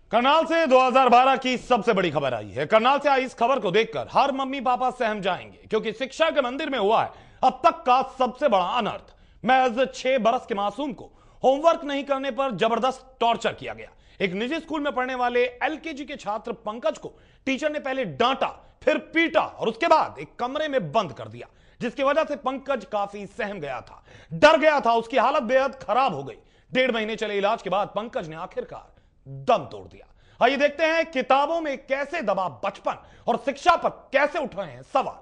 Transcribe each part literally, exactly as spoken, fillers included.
करनाल से दो हज़ार बारह की सबसे बड़ी खबर आई है। करनाल से आई इस खबर को देखकर हर मम्मी पापा सहम जाएंगे, क्योंकि शिक्षा के मंदिर में हुआ है अब तक का सबसे बड़ा अनर्थ। महज छह बरस के मासूम को होमवर्क नहीं करने पर जबरदस्त टॉर्चर किया गया। एक निजी स्कूल में पढ़ने वाले एलकेजी के छात्र पंकज को टीचर ने पहले डांटा, फिर पीटा और उसके बाद एक कमरे में बंद कर दिया, जिसकी वजह से पंकज काफी सहम गया था, डर गया था। उसकी हालत बेहद खराब हो गई। डेढ़ महीने चले इलाज के बाद पंकज ने आखिरकार दम तोड़ दिया। आइए देखते हैं किताबों में कैसे दबा बचपन और शिक्षा पर कैसे उठ रहे हैं सवाल।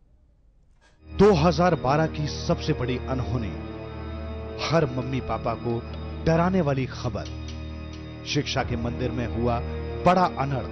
दो हज़ार बारह की सबसे बड़ी अनहोनी, हर मम्मी पापा को डराने वाली खबर। शिक्षा के मंदिर में हुआ बड़ा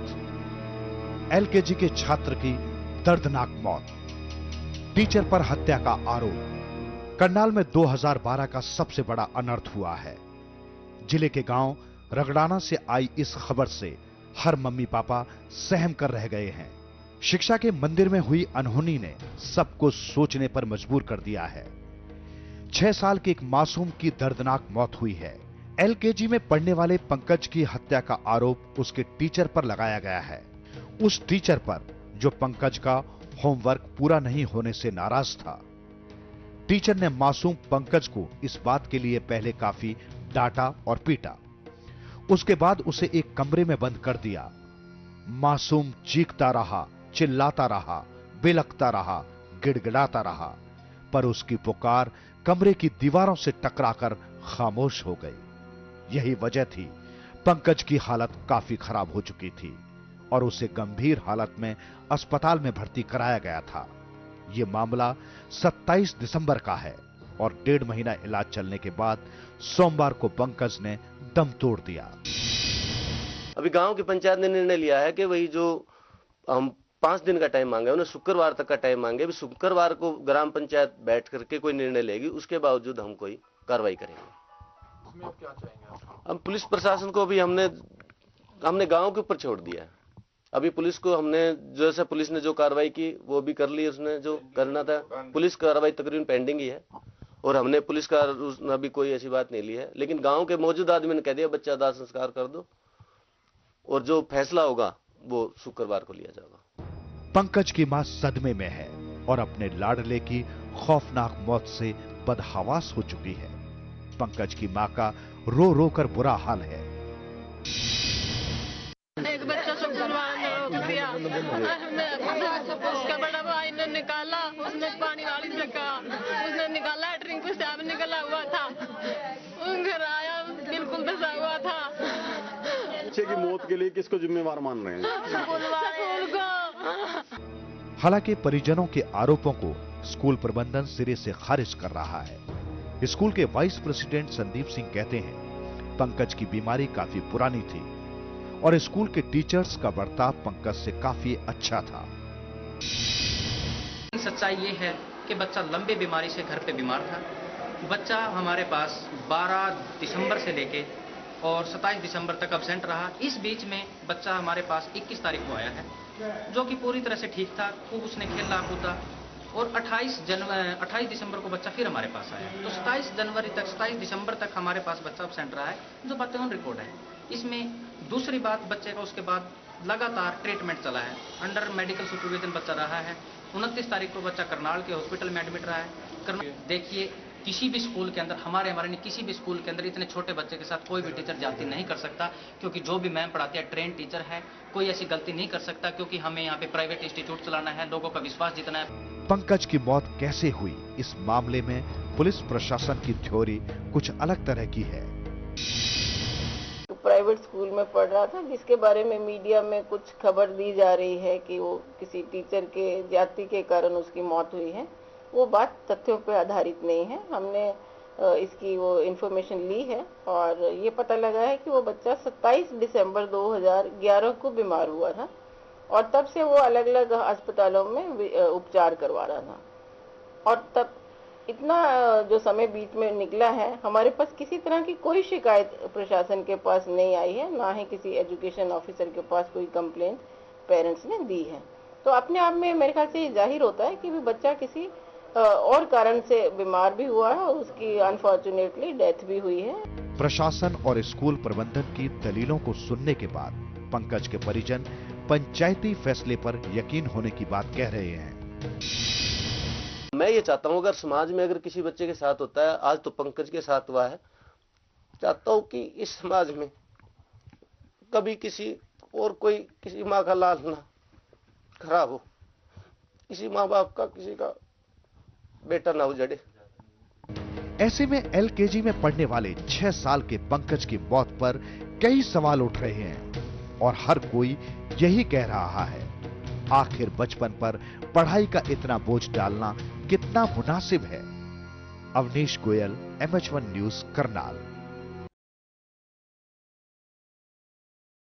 अनर्थ। एलकेजी के छात्र की दर्दनाक मौत, टीचर पर हत्या का आरोप। करनाल में दो हज़ार बारह का सबसे बड़ा अनर्थ हुआ है। जिले के गांव रगड़ाना से आई इस खबर से हर मम्मी पापा सहम कर रह गए हैं। शिक्षा के मंदिर में हुई अनहोनी ने सबको सोचने पर मजबूर कर दिया है। छह साल के एक मासूम की दर्दनाक मौत हुई है। एलकेजी में पढ़ने वाले पंकज की हत्या का आरोप उसके टीचर पर लगाया गया है। उस टीचर पर जो पंकज का होमवर्क पूरा नहीं होने से नाराज था। टीचर ने मासूम पंकज को इस बात के लिए पहले काफी डांटा और पीटा, उसके बाद उसे एक कमरे में बंद कर दिया। मासूम चीखता रहा, चिल्लाता रहा, बिलखता रहा, गिड़गिड़ाता रहा, पर उसकी पुकार कमरे की दीवारों से टकराकर खामोश हो गई। यही वजह थी, पंकज की हालत काफी खराब हो चुकी थी और उसे गंभीर हालत में अस्पताल में भर्ती कराया गया था। यह मामला सत्ताईस दिसंबर का है और डेढ़ महीना इलाज चलने के बाद सोमवार को पंकज ने दम तोड़ दिया। अभी गांव की पंचायत ने निर्णय लिया है कि वही जो हम पांच दिन का टाइम मांगे, उन्हें शुक्रवार तक का टाइम मांगे। अभी शुक्रवार को ग्राम पंचायत बैठ करके कोई निर्णय लेगी, उसके बावजूद हम कोई कार्रवाई करेंगे। उसमें आप क्या चाहेंगे आप? हम पुलिस प्रशासन को अभी हमने हमने गांव के ऊपर छोड़ दिया है। अभी पुलिस को हमने, जैसे पुलिस ने जो कार्रवाई की वो भी कर ली, उसने जो करना था। पुलिस कार्रवाई तकरीबन पेंडिंग ही है और हमने पुलिस का अभी कोई ऐसी बात नहीं ली है। लेकिन गांव के मौजूद आदमी ने कह दिया बच्चा दाह संस्कार कर दो और जो फैसला होगा वो शुक्रवार को लिया जाएगा। पंकज की मां सदमे में है और अपने लाडले की खौफनाक मौत से बदहवास हो चुकी है। पंकज की मां का रो रो कर बुरा हाल है। एक बच्चा शुक्रवार ने रोक दिया, उसका बड़ा भाई ने निकाला, उसने पानी वाली जगह उसने निकाला, ड्रिंक पेशाब निकला हुआ था, घर आया बिल्कुल दसा हुआ था। बच्चे की मौत के लिए किसको जिम्मेवार मान रहे हैं? स्कूल को। हालांकि परिजनों के आरोपों को स्कूल प्रबंधन सिरे से खारिज कर रहा है। स्कूल के वाइस प्रेसिडेंट संदीप सिंह कहते हैं पंकज की बीमारी काफी पुरानी थी और स्कूल के टीचर्स का बर्ताव पंकज से काफी अच्छा था। सच्चाई ये है कि बच्चा लंबे बीमारी से घर पे बीमार था। बच्चा हमारे पास बारह दिसंबर से लेके और सत्ताईस दिसंबर तक अब्सेंट रहा। इस बीच में बच्चा हमारे पास इक्कीस तारीख को आया है, जो कि पूरी तरह से ठीक था। खूब उसने खेला कूदा और अट्ठाईस जनवरी अट्ठाईस दिसंबर को बच्चा फिर हमारे पास आया। तो सत्ताईस जनवरी तक सत्ताईस दिसंबर तक हमारे पास बच्चा अब्सेंट रहा है, जो बातें ऑन रिकॉर्ड है। इसमें दूसरी बात, बच्चे का उसके बाद लगातार ट्रीटमेंट चला है, अंडर मेडिकल सुपरविजन बच्चा रहा है। उनतीस तारीख को बच्चा करनाल के हॉस्पिटल में एडमिट रहा है। देखिए, किसी भी स्कूल के अंदर, हमारे हमारे नहीं, किसी भी स्कूल के अंदर इतने छोटे बच्चे के साथ कोई भी टीचर जाती नहीं कर सकता, क्योंकि जो भी मैम पढ़ाती है ट्रेन टीचर है। कोई ऐसी गलती नहीं कर सकता, क्योंकि हमें यहाँ पे प्राइवेट इंस्टीट्यूट चलाना है, लोगों का विश्वास जीतना है। पंकज की मौत कैसे हुई, इस मामले में पुलिस प्रशासन की थ्योरी कुछ अलग तरह की है। प्राइवेट स्कूल में पढ़ रहा था, जिसके बारे में मीडिया में कुछ खबर दी जा रही है कि वो किसी टीचर के ज्यादती के कारण उसकी मौत हुई है। वो बात तथ्यों पर आधारित नहीं है। हमने इसकी वो इंफॉर्मेशन ली है और ये पता लगा है कि वो बच्चा सत्ताईस दिसंबर दो हज़ार ग्यारह को बीमार हुआ था और तब से वो अलग अलग अस्पतालों में उपचार करवा रहा था। और तब इतना जो समय बीच में निकला है, हमारे पास किसी तरह की कोई शिकायत प्रशासन के पास नहीं आई है, ना ही किसी एजुकेशन ऑफिसर के पास कोई कंप्लेंट पेरेंट्स ने दी है। तो अपने आप में मेरे ख्याल से ये जाहिर होता है कि भी बच्चा किसी और कारण से बीमार भी हुआ है और उसकी अनफॉर्चुनेटली डेथ भी हुई है। प्रशासन और स्कूल प्रबंधन की दलीलों को सुनने के बाद पंकज के परिजन पंचायती फैसले पर यकीन होने की बात कह रहे हैं। मैं ये चाहता हूं अगर समाज में अगर किसी बच्चे के साथ होता है, आज तो पंकज के साथ हुआ है, चाहता हूं कि इस समाज में कभी किसी और कोई किसी माँ का लाल ना खराब हो, किसी माँ बाप का किसी का बेटा ना उजड़े। ऐसे में एलकेजी में पढ़ने वाले छह साल के पंकज की मौत पर कई सवाल उठ रहे हैं और हर कोई यही कह रहा है, आखिर बचपन पर पढ़ाई का इतना बोझ डालना कितना मुनासिब है। Avneesh Goyal, M H one news, Karnal.